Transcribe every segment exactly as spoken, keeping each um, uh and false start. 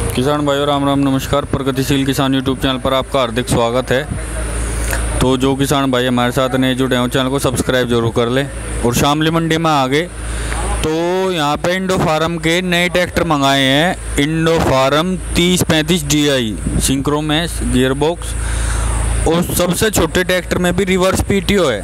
किसान भाइयों राम राम नमस्कार। प्रगतिशील किसान यूट्यूब चैनल पर आपका हार्दिक स्वागत है। तो जो किसान भाई हमारे साथ नए जुड़े हैं चैनल को सब्सक्राइब जरूर कर ले। और शामली मंडी में आ गए तो यहाँ पे इंडो फार्म के नए ट्रैक्टर मंगाए हैं। इंडो फार्म तीस पैंतीस D I synchromesh gear box और सबसे छोटे ट्रैक्टर में भी रिवर्स पीटीओ है।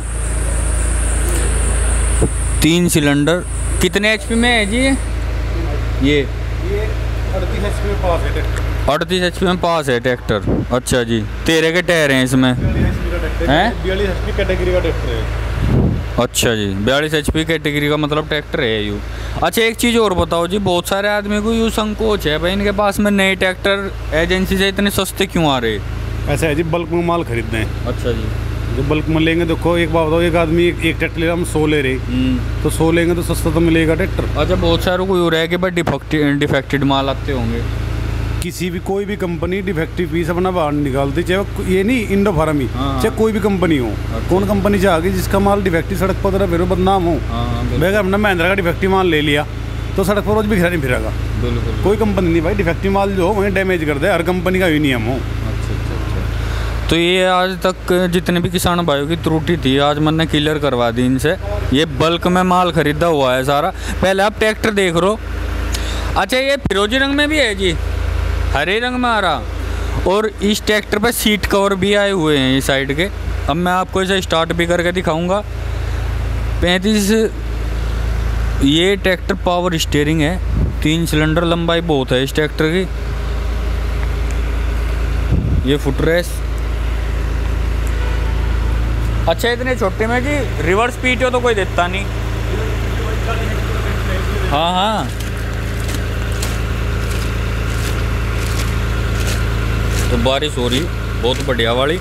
तीन सिलेंडर कितने एचपी में है जी? ये अड़तीस एच पी में पास है ट्रैक्टर। अड़तीस एच पी में पास है ट्रैक्टर। अच्छा जी, तेरह के टायर हैं इसमें हैं? बयालीस एच पी कैटेगरी का ट्रैक्टर है। अच्छा जी, बयालीस एच पी कैटेगरी का मतलब ट्रैक्टर है यू। अच्छा एक चीज़ और बताओ जी, बहुत सारे आदमी को यूँ संकोच है भाई इनके पास में नए ट्रैक्टर एजेंसी से इतने सस्ते क्यों आ रहे? ऐसा है जी, बल्क में माल खरीदते हैं। अच्छा जी, जो बल्क में लेंगे, देखो एक बात बताओ, एक आदमी एक, एक ट्रैक्टर ले रहा, हम सौ ले रहे, तो सौ लेंगे तो सस्ता तो मिलेगा ट्रैक्टर। अच्छा बहुत सारों को यूँ रहा है कि भाई डिफेक्टेड डिफेक्टेड माल आते होंगे। किसी भी कोई भी कंपनी डिफेक्टिव पीस अपना बाहर निकालती, चाहे ये नहीं इंडो फार्म ही, चाहे कोई भी कंपनी हो। अच्छा। कौन कंपनी चाहेगी जिसका माल डिफेक्टिव सड़क पर तरह फिर बदनाम हो? भाई अगर हमने महिंद्रा का डिफेक्टिव माल ले लिया तो सड़क पर रोज बिखरा नहीं फिरेगा। बिल्कुल, कोई कंपनी नहीं भाई डिफेक्टिव माल जो हो वहीं डैमेज कर दे, हर कंपनी का ही नियम हो। तो ये आज तक जितने भी किसान भाइयों की त्रुटि थी आज मैंने क्लियर करवा दी इनसे। ये बल्क में माल खरीदा हुआ है सारा। पहले आप ट्रैक्टर देख लो। अच्छा ये फिरोजी रंग में भी है जी, हरे रंग में आ रहा। और इस ट्रैक्टर पे सीट कवर भी आए हुए हैं इस साइड के। अब मैं आपको इसे स्टार्ट भी करके दिखाऊंगा। पैंतीस ये ट्रैक्टर पावर स्टीयरिंग है। तीन सिलेंडर, लंबाई बहुत है इस ट्रैक्टर की। ये फुटरेस। अच्छा इतने छोटे में जी रिवर्स पीटीओ तो कोई देता नहीं। हाँ हाँ, तो बारिश हो रही बहुत बढ़िया वाली,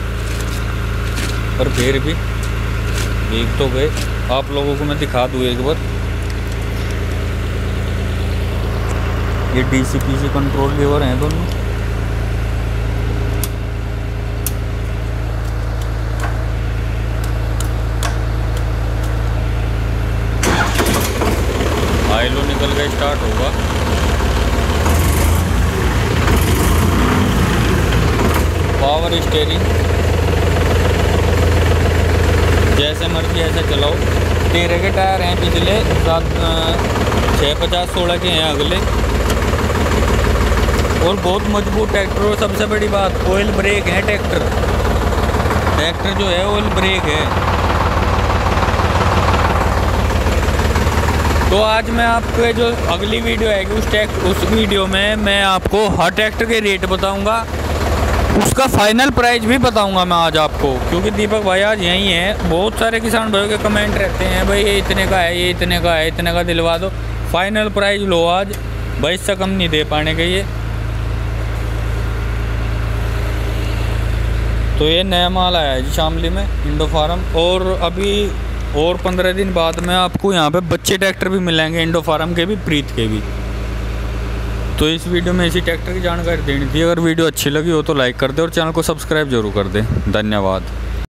पर फिर भी भीग तो गए। आप लोगों को मैं दिखा दूँ एक बार। ये डीसी पीसी कंट्रोल लीवर हैं दोनों। आइलो निकल के स्टार्ट होगा। पावर स्टीयरिंग, जैसे मर्जी ऐसे चलाओ। तेरह के टायर हैं पिछले, सात छः पचास सोलह के हैं अगले। और बहुत मजबूत ट्रैक्टर। और सबसे बड़ी बात ऑयल ब्रेक है ट्रैक्टर। ट्रैक्टर जो है ऑयल ब्रेक है। तो आज मैं आपको जो अगली वीडियो आएगी उस ट्रैक्टर उस वीडियो में मैं आपको हर ट्रैक्टर के रेट बताऊंगा, उसका फाइनल प्राइस भी बताऊंगा मैं आज आपको। क्योंकि दीपक भाई आज यहीं हैं। बहुत सारे किसान भाइयों के कमेंट रहते हैं भाई ये इतने का है, ये इतने का है, इतने का दिलवा दो। फाइनल प्राइस लो आज भाई, इससे कम नहीं दे पाने के ये। तो ये नया माल आया है जी शामली में इंडो फार्म। और अभी और पंद्रह दिन बाद में आपको यहाँ पे बच्चे ट्रैक्टर भी मिलेंगे इंडो फार्म के भी, प्रीत के भी। तो इस वीडियो में इसी ट्रैक्टर की जानकारी देनी थी। अगर वीडियो अच्छी लगी हो तो लाइक कर दे और चैनल को सब्सक्राइब जरूर कर दे। धन्यवाद।